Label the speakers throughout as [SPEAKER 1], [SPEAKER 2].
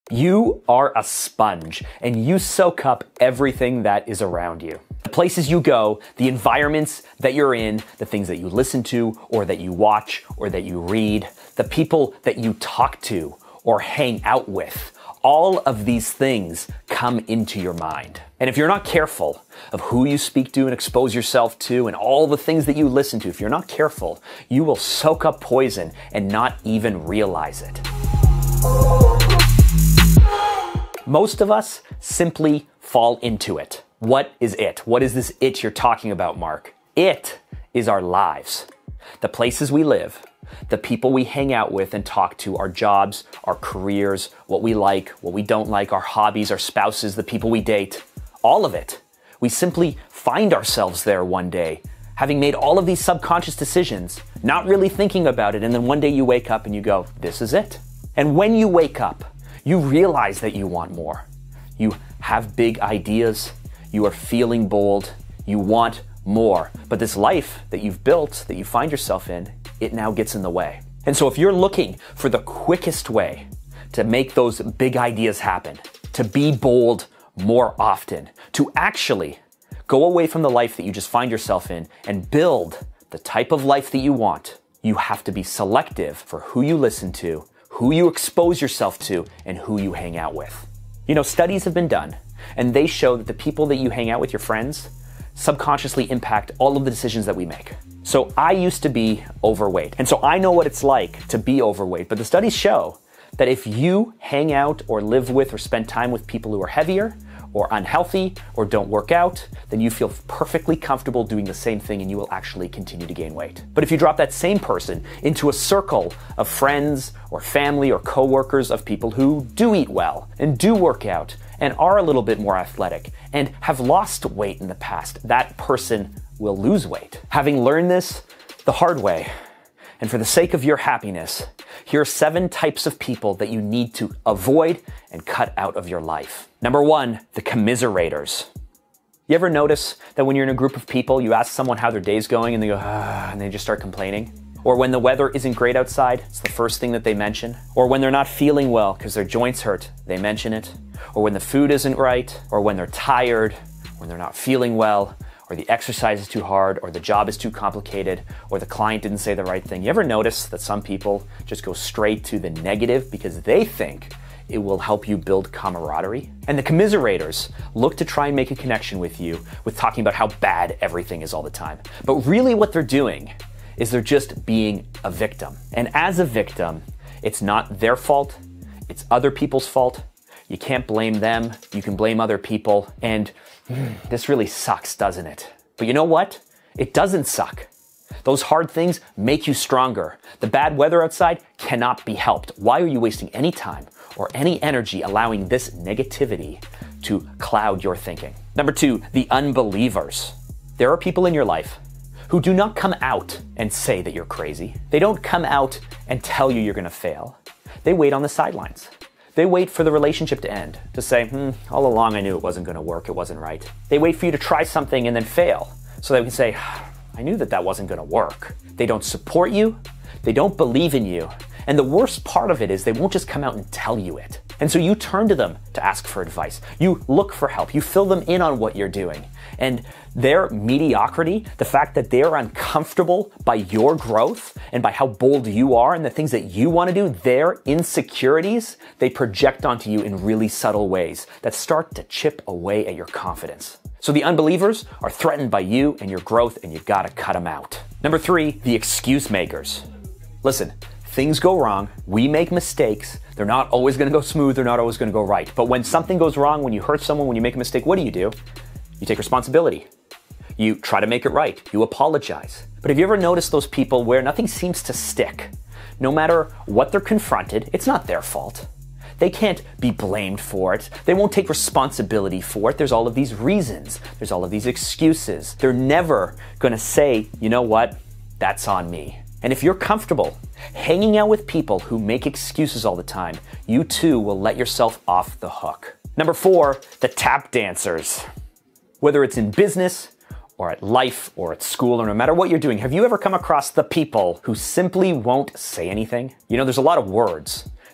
[SPEAKER 1] You are a sponge, and you soak up everything that is around you. The places you go, the environments that you're in, the things that you listen to, or that you watch, or that you read, the people that you talk to, or hang out with, all of these things come into your mind. And if you're not careful of who you speak to and expose yourself to and all the things that you listen to, if you're not careful, you will soak up poison and not even realize it. Most of us simply fall into it. What is it? What is this it you're talking about, Mark? It is our lives. The places we live, the people we hang out with and talk to, our jobs, our careers, what we like, what we don't like, our hobbies, our spouses, the people we date, all of it. We simply find ourselves there one day, having made all of these subconscious decisions, not really thinking about it, and then one day you wake up and you go, this is it. And when you wake up, you realize that you want more. You have big ideas, you are feeling bold, you want more. But this life that you've built, that you find yourself in, it now gets in the way. And so if you're looking for the quickest way to make those big ideas happen, to be bold more often, to actually go away from the life that you just find yourself in and build the type of life that you want, you have to be selective for who you listen to, who you expose yourself to, and who you hang out with. You know, studies have been done, and they show that the people that you hang out with, your friends, subconsciously impact all of the decisions that we make. So I used to be overweight, and so I know what it's like to be overweight, but the studies show that if you hang out or live with or spend time with people who are heavier or unhealthy or don't work out, then you feel perfectly comfortable doing the same thing and you will actually continue to gain weight. But if you drop that same person into a circle of friends or family or coworkers of people who do eat well and do work out and are a little bit more athletic and have lost weight in the past, that person will lose weight. Having learned this the hard way, and for the sake of your happiness, here are 7 types of people that you need to avoid and cut out of your life. Number 1, the commiserators. You ever notice that when you're in a group of people, you ask someone how their day's going and they go, and they just start complaining? Or when the weather isn't great outside, it's the first thing that they mention. Or when they're not feeling well because their joints hurt, they mention it. Or when the food isn't right, or when they're tired, when they're not feeling well, or the exercise is too hard, or the job is too complicated, or the client didn't say the right thing. You ever notice that some people just go straight to the negative because they think it will help you build camaraderie? And the commiserators look to try and make a connection with you with talking about how bad everything is all the time. But really what they're doing is they're just being a victim. And as a victim, it's not their fault, it's other people's fault. You can't blame them, you can blame other people, and this really sucks, doesn't it? But you know what? It doesn't suck. Those hard things make you stronger. The bad weather outside cannot be helped. Why are you wasting any time or any energy allowing this negativity to cloud your thinking? Number 2, the unbelievers. There are people in your life who do not come out and say that you're crazy. They don't come out and tell you you're gonna fail. They wait on the sidelines. They wait for the relationship to end, to say, all along I knew it wasn't gonna work, it wasn't right. They wait for you to try something and then fail, so they can say, I knew that wasn't gonna work. They don't support you, they don't believe in you, and the worst part of it is they won't just come out and tell you it. And so you turn to them to ask for advice. You look for help, you fill them in on what you're doing. And their mediocrity, the fact that they're uncomfortable by your growth and by how bold you are and the things that you want to do, their insecurities, they project onto you in really subtle ways that start to chip away at your confidence. So the unbelievers are threatened by you and your growth, and you gotta cut them out. Number 3, the excuse makers. Listen, things go wrong, we make mistakes, they're not always gonna go smooth, they're not always gonna go right. But when something goes wrong, when you hurt someone, when you make a mistake, what do? You take responsibility. You try to make it right. You apologize. But have you ever noticed those people where nothing seems to stick? No matter what they're confronted, it's not their fault. They can't be blamed for it. They won't take responsibility for it. There's all of these reasons. There's all of these excuses. They're never gonna say, you know what, that's on me. And if you're comfortable hanging out with people who make excuses all the time, you too will let yourself off the hook. Number 4, the tap dancers. Whether it's in business or at life or at school or no matter what you're doing, have you ever come across the people who simply won't say anything? You know, there's a lot of words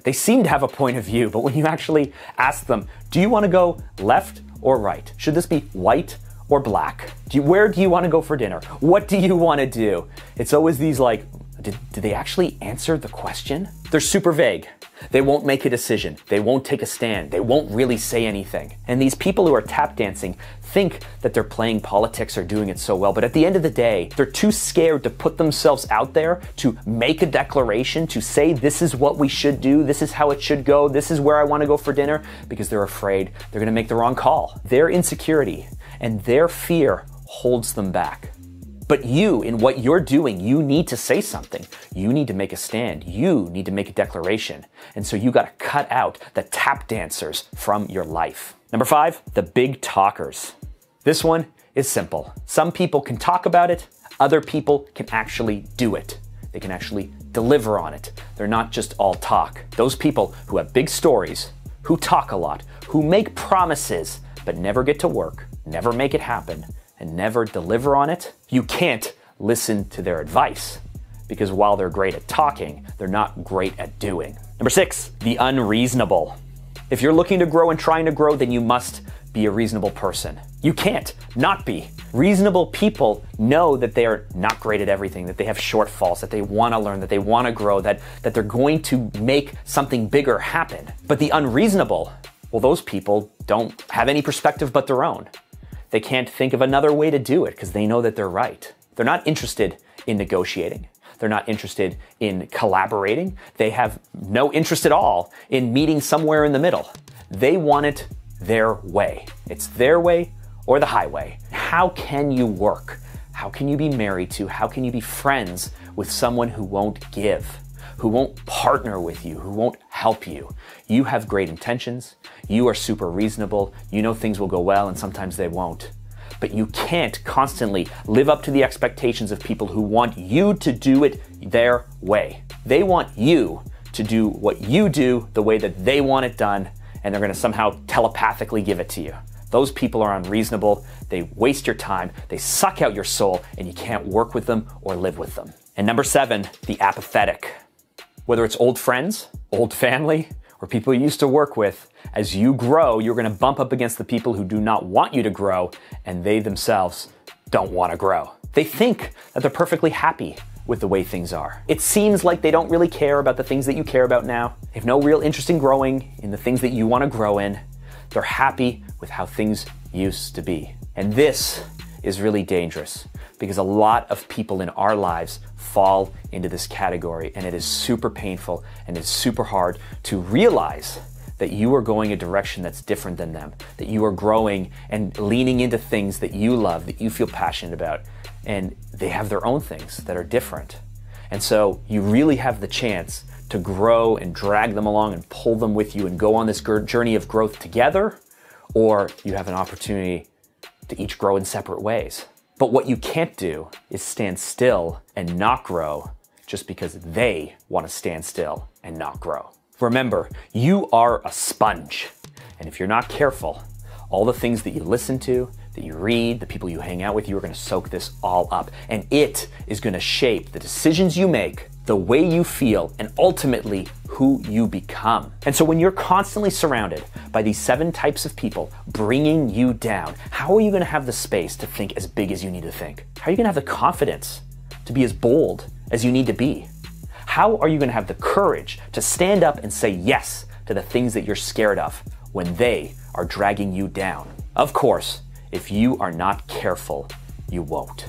[SPEAKER 1] They seem to have a point of view, but when you actually ask them, do you want to go left or right? Should this be white or black? Where do you want to go for dinner? What do you want to do? It's always these like, did they actually answer the question? They're super vague. They won't make a decision. They won't take a stand. They won't really say anything. And these people who are tap dancing think that they're playing politics or doing it so well, but at the end of the day, they're too scared to put themselves out there, to make a declaration, to say this is what we should do, this is how it should go, this is where I want to go for dinner, because they're afraid they're going to make the wrong call. Their insecurity and their fear holds them back. But you, in what you're doing, you need to say something. You need to make a stand. You need to make a declaration. And so you got to cut out the tap dancers from your life. Number 5, the big talkers. This one is simple. Some people can talk about it. Other people can actually do it. They can actually deliver on it. They're not just all talk. Those people who have big stories, who talk a lot, who make promises, but never get to work, never make it happen, and never deliver on it, you can't listen to their advice, because while they're great at talking, they're not great at doing. Number 6, the unreasonable. If you're looking to grow and trying to grow, then you must be a reasonable person. You can't not be. Reasonable people know that they are not great at everything, that they have shortfalls, that they want to learn, that they want to grow, that they're going to make something bigger happen. But the unreasonable, well, those people don't have any perspective but their own. They can't think of another way to do it because they know that they're right. They're not interested in negotiating. They're not interested in collaborating. They have no interest at all in meeting somewhere in the middle. They want it their way. It's their way or the highway. How can you work? How can you be married to? How can you be friends with someone who won't give, who won't partner with you, who won't help you? You have great intentions. You are super reasonable. You know things will go well and sometimes they won't. But you can't constantly live up to the expectations of people who want you to do it their way. They want you to do what you do the way that they want it done, and they're going to somehow telepathically give it to you. Those people are unreasonable. They waste your time. They suck out your soul, and you can't work with them or live with them. And number 7, the apathetic. Whether it's old friends, old family, or people you used to work with, as you grow, you're going to bump up against the people who do not want you to grow, and they themselves don't want to grow. They think that they're perfectly happy with the way things are. It seems like they don't really care about the things that you care about now. They have no real interest in growing in the things that you want to grow in. They're happy with how things used to be. And this is really dangerous because a lot of people in our lives fall into this category, and it is super painful and it's super hard to realize that you are going a direction that's different than them, that you are growing and leaning into things that you love, that you feel passionate about, and they have their own things that are different. And so you really have the chance to grow and drag them along and pull them with you and go on this journey of growth together, or you have an opportunity to each grow in separate ways. But what you can't do is stand still and not grow just because they want to stand still and not grow. Remember, you are a sponge. And if you're not careful, all the things that you listen to, that you read, the people you hang out with, you are going to soak this all up. And it is going to shape the decisions you make, the way you feel, and ultimately who you become. And so when you're constantly surrounded by these 7 types of people bringing you down, how are you going to have the space to think as big as you need to think? How are you going to have the confidence to be as bold as you need to be? How are you going to have the courage to stand up and say yes to the things that you're scared of when they are dragging you down? Of course, if you are not careful, you won't.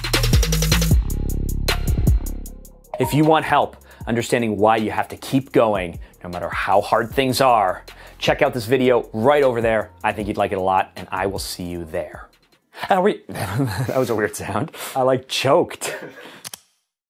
[SPEAKER 1] If you want help understanding why you have to keep going no matter how hard things are, check out this video right over there. I think you'd like it a lot, and I will see you there. That was a weird sound. I choked.